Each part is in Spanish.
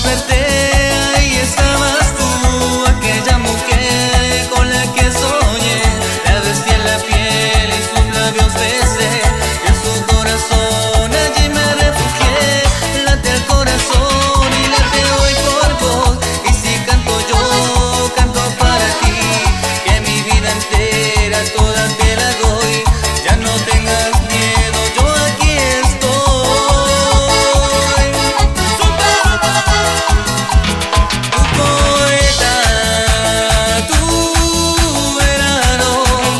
desperté, ahí estabas tú, aquella mujer con la que soñé. La vestí en la piel y sus labios besé, y en su corazón allí me refugié. Late el corazón y late hoy por vos, y si canto yo, canto para ti, que mi vida entera toda te la doy. Ya no tengas miedo, yo aquí estoy. Tu poeta, tu verano,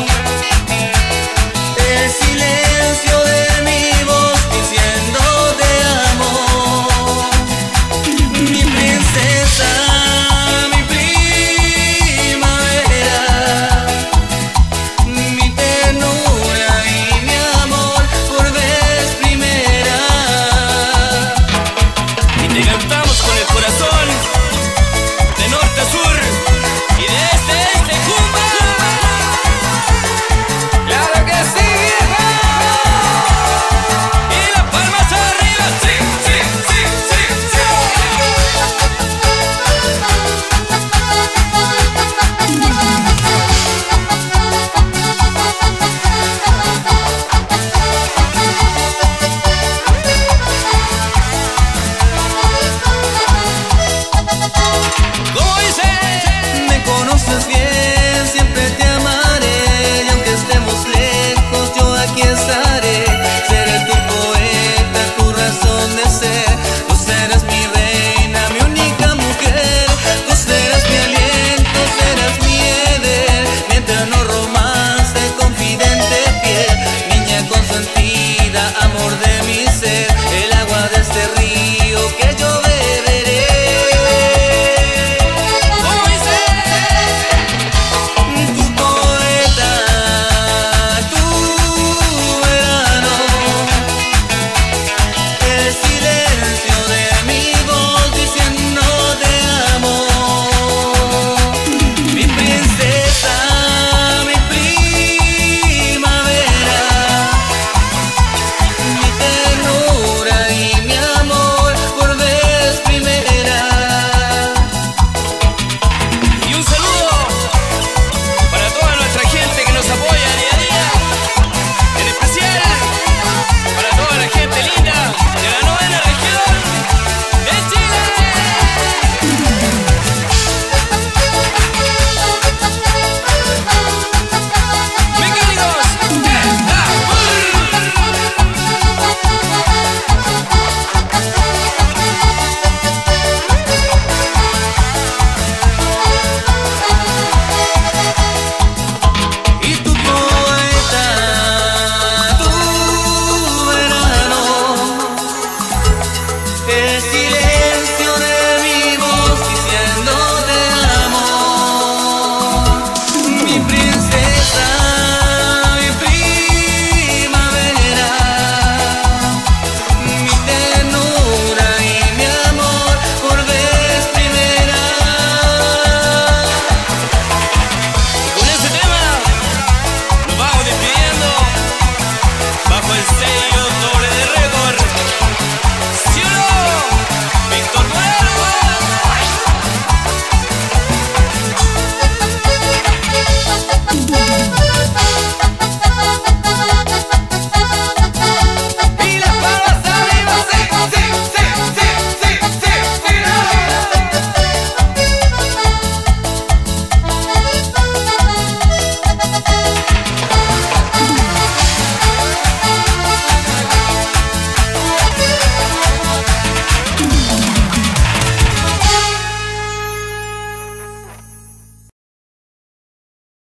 el silencio de mi voz diciendo te amo. Mi princesa, mi primavera, mi ternura y mi amor por vez primera. Y te cantamos con el corazón, de norte a sur y de este a este, ¡Jumba! ¡Claro que sí, vieja! Y las palmas arriba, sí, sí, sí, sí, sí. ¿Cómo dice? Me conoces bien, siempre te amaré, y aunque estemos lejos, yo aquí estaré. Seré tu poeta, tu razón de ser. Tú serás mi reina, mi única mujer. Tú serás mi aliento, serás mi Edén, mi eterno romance, confidente fiel, niña consentida, amor de